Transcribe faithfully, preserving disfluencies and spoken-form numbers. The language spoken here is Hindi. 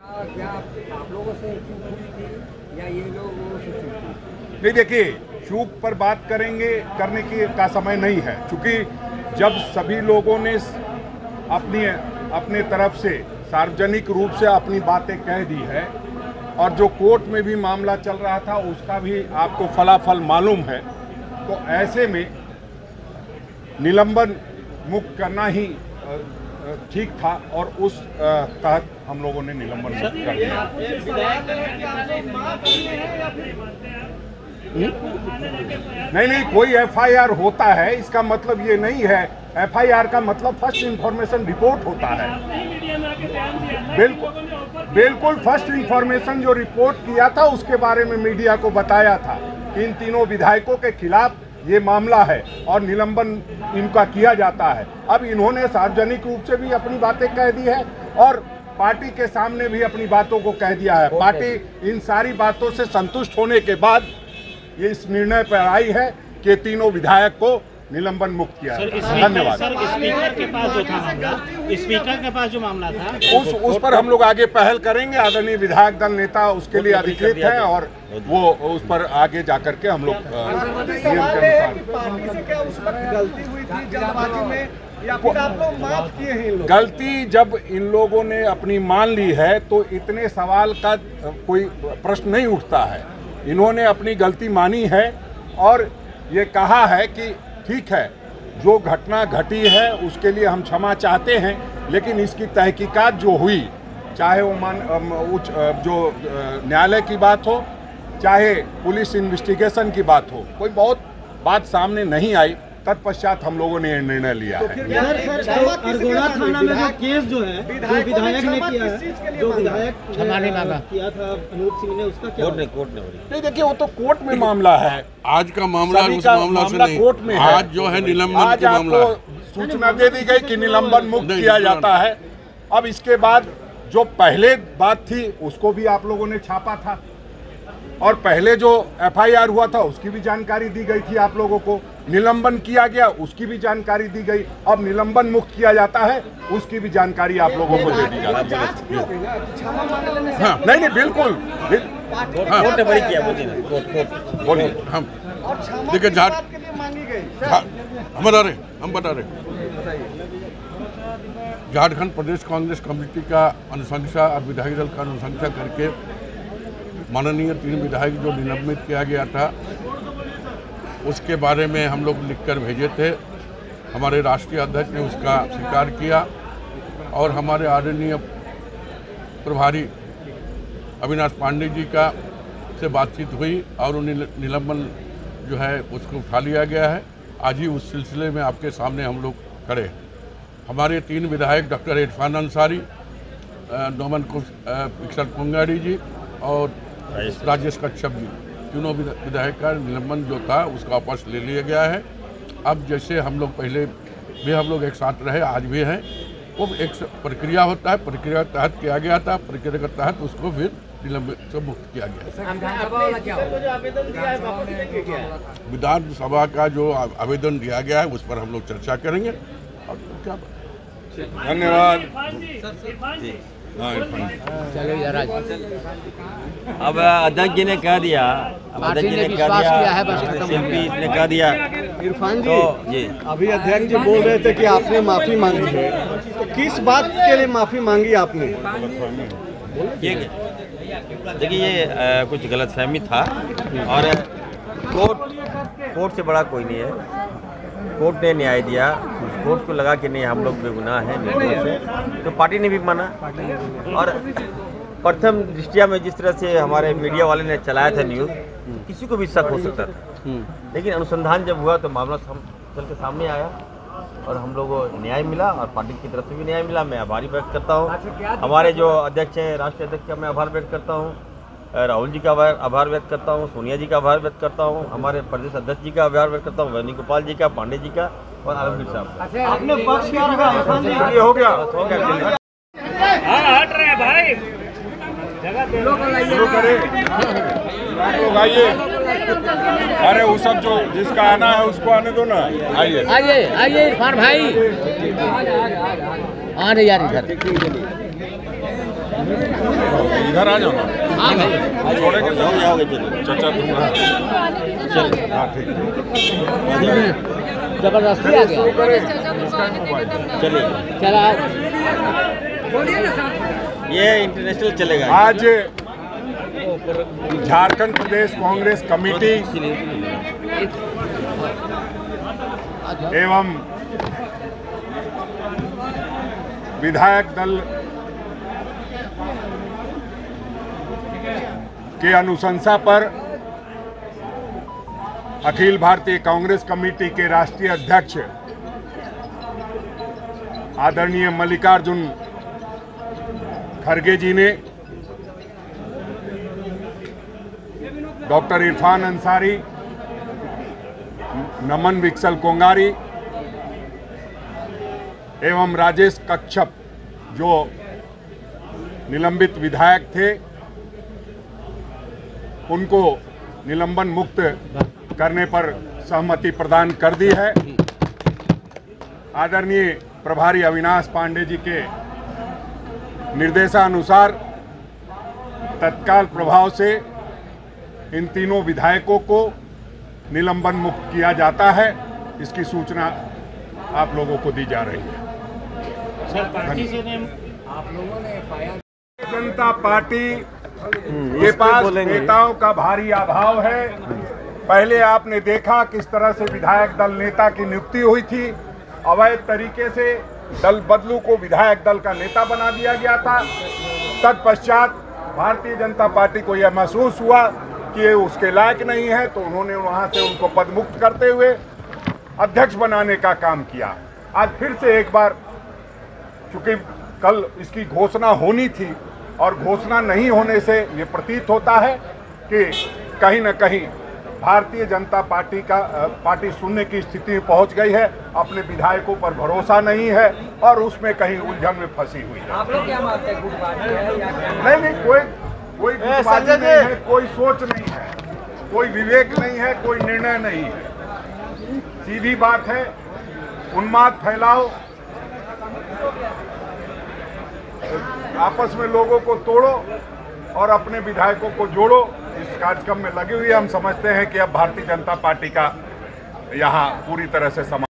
क्या आप लोगों से चूक हुई थी या ये लोग से चूक हुई? नहीं, देखिए, चूक पर बात करेंगे करने की का समय नहीं है, क्योंकि जब सभी लोगों ने अपनी अपने तरफ से सार्वजनिक रूप से अपनी बातें कह दी है और जो कोर्ट में भी मामला चल रहा था उसका भी आपको फलाफल मालूम है, तो ऐसे में निलंबन मुक्त करना ही ठीक था और उस तहत हम लोगों ने निलंबन मुक्त कर दिया। नहीं नहीं, कोई एफ आई आर होता है, इसका मतलब ये नहीं है। एफ आई आर का मतलब फर्स्ट इंफॉर्मेशन रिपोर्ट होता है। बिल्कुल बिल्कुल, फर्स्ट इंफॉर्मेशन जो रिपोर्ट किया था उसके बारे में मीडिया को बताया था। इन तीनों विधायकों के खिलाफ ये मामला है और निलंबन इनका किया जाता है। अब इन्होंने सार्वजनिक रूप से भी अपनी बातें कह दी है और पार्टी के सामने भी अपनी बातों को कह दिया है। पार्टी इन सारी बातों से संतुष्ट होने के बाद ये इस निर्णय पर आई है कि तीनों विधायक को निलंबन मुक्त किया। धन्यवाद। सर, स्पीकर के पास जो था मामला, स्पीकर के पास जो मामला था उस उस पर हम लोग आगे पहल करेंगे। आदरणीय विधायक दल नेता उसके लिए अधिकृत है और वो उस पर आगे जाकर के हम लोग नियम के अनुसार। गलती जब इन लोगों ने अपनी मान ली है तो इतने सवाल का कोई प्रश्न नहीं उठता है। इन्होंने अपनी गलती मानी है और ये कहा है कि ठीक है, जो घटना घटी है उसके लिए हम क्षमा चाहते हैं, लेकिन इसकी तहकीकात जो हुई, चाहे वो मान उच्च जो न्यायालय की बात हो, चाहे पुलिस इन्वेस्टिगेशन की बात हो, कोई बहुत बात सामने नहीं आई। तत्पश्चात हम लोगों ने निर्णय लिया है। अरगोड़ा थाना में जो केस जो है जो विधायक ने किया है, जो विधायक किया था अनूप सिंह ने, उसका क्या कोर्ट ने कोर्ट ने नहीं, देखिए, वो तो कोर्ट में मामला है। आज का मामला उस मामला से नहीं, कोर्ट में है। आज जो है निलंबन का मामला है। सूचना दे दी गई कि निलंबन मुक्त किया जाता है। अब इसके बाद जो पहले बात थी उसको भी आप लोगों ने छापा था और पहले जो एफ आई आर हुआ था उसकी भी जानकारी दी गई थी आप लोगों को। निलंबन किया गया उसकी भी जानकारी दी गई। अब निलंबन मुक्त किया जाता है उसकी भी जानकारी आप लोगों को दे दी जाती है। हाँ, नहीं नहीं, बिल्कुल कोर्ट ने बड़ी किया, बोलिए। हम देखिए, झाड़ हम बता रहे हम बता रहे झारखंड प्रदेश कांग्रेस कमेटी का अनुशंसा और विधायक दल का अनुशंसा करके माननीय तीन विधायक जो निलंबित किया गया था उसके बारे में हम लोग लिखकर भेजे थे। हमारे राष्ट्रीय अध्यक्ष ने उसका स्वीकार किया और हमारे आदरणीय प्रभारी अविनाश पांडे जी का से बातचीत हुई और निलंबन जो है उसको उठा लिया गया है। आज ही उस सिलसिले में आपके सामने हम लोग खड़े हैं। हमारे तीन विधायक डॉक्टर इरफान अंसारी, नोमन पिक्सर कुंगाड़ी जी और राजेश कच्छप जी, तीनों विधायक का निलंबन जो था उसका वापस ले लिया गया है। अब जैसे हम लोग पहले भी हम लोग एक साथ रहे, आज भी हैं, वो एक प्रक्रिया होता है, प्रक्रिया के तहत किया गया था, प्रक्रिया के तहत उसको फिर निलंबित से मुक्त किया गया। विधानसभा का जो आवेदन दिया गया है उस पर हम लोग चर्चा करेंगे और क्या। धन्यवाद। अब अध्यक्ष जी ने कह दिया, अध्यक्ष जी ने कह दिया, शिल्पी ने कह दिया। इरफान जी, तो जी अभी अध्यक्ष जी बोल रहे थे कि आपने माफी मांगी है, तो किस बात के लिए माफी मांगी आपने? देखिए, ये आ, कुछ गलतफहमी था और कोर्ट कोर्ट से बड़ा कोई नहीं है। कोर्ट ने न्याय दिया, कोर्ट को लगा कि नहीं हम लोग बेगुनाह हैं निर्दोष है, तो पार्टी ने भी माना। और प्रथम दृष्टिया में जिस तरह से हमारे मीडिया वाले ने चलाया था न्यूज़, किसी को भी शक हो सकता था, लेकिन अनुसंधान जब हुआ तो मामला हम चल के सामने आया और हम लोगों को न्याय मिला और पार्टी की तरफ से भी न्याय मिला। मैं आभारी व्यक्त करता हूँ। हमारे जो अध्यक्ष हैं, राष्ट्रीय अध्यक्ष का मैं आभार व्यक्त करता हूँ, राहुल जी का आभार व्यक्त करता हूँ, सोनिया जी का आभार व्यक्त करता हूँ, हमारे प्रदेश अध्यक्ष जी का आभार व्यक्त करता हूँ, वेणुगोपाल जी का, पांडे जी का और आलमगीर साहब। आपने पक्ष क्या रखा? ये हो गया, हो गया। हट रहे भाई, शुरू करें। लोग आइए। अरे वो सब जो जिसका आना है उसको आने दो ना। आइए आइए आइए इरफान भाई, आ रहे यार इधर। इधर आ जाओ ना। हाँ भाई छोड़ेंगे तो जाओगे जाओगे चलो चाचा तुम हाँ चलो हाँ, ठीक है। जबरदस्ती आ गया। चलिए चला बोलिए ना साहब। ये इंटरनेशनल चलेगा। आज झारखंड प्रदेश कांग्रेस कमेटी एवं विधायक दल के अनुशंसा पर अखिल भारतीय कांग्रेस कमेटी के राष्ट्रीय अध्यक्ष आदरणीय मल्लिकार्जुन खड़गे जी ने डॉक्टर इरफान अंसारी, नमन विक्सल कोंगारी एवं राजेश कच्छप जो निलंबित विधायक थे उनको निलंबन मुक्त करने पर सहमति प्रदान कर दी है। आदरणीय प्रभारी अविनाश पांडे जी के निर्देशानुसार तत्काल प्रभाव से इन तीनों विधायकों को निलंबन मुक्त किया जाता है। इसकी सूचना आप लोगों को दी जा रही है। आप लोगों ने एफ आई आर जनता पार्टी के पास नेताओं का भारी अभाव है। पहले आपने देखा किस तरह से विधायक दल नेता की नियुक्ति हुई थी। अवैध तरीके से दल बदलू को विधायक दल का नेता बना दिया गया था। तत्पश्चात भारतीय जनता पार्टी को यह महसूस हुआ कि ये उसके लायक नहीं है, तो उन्होंने वहां से उनको पदमुक्त करते हुए अध्यक्ष बनाने का काम किया। आज फिर से एक बार, चूंकि कल इसकी घोषणा होनी थी और घोषणा नहीं होने से ये प्रतीत होता है कि कहीं न कहीं भारतीय जनता पार्टी का पार्टी शून्य की स्थिति में पहुंच गई है। अपने विधायकों पर भरोसा नहीं है और उसमें कहीं उलझन में फंसी हुई है। आप लोग क्या मानते हैं, गुटबाजी है या क्या? नहीं नहीं, कोई कोई गुटबाजी नहीं है, कोई सोच नहीं है, कोई विवेक नहीं है, कोई निर्णय नहीं है। सीधी बात है, उन्माद फैलाओ, आपस में लोगों को तोड़ो और अपने विधायकों को जोड़ो। इस कार्यक्रम में लगे हुए हम समझते हैं कि अब भारतीय जनता पार्टी का यहाँ पूरी तरह से समा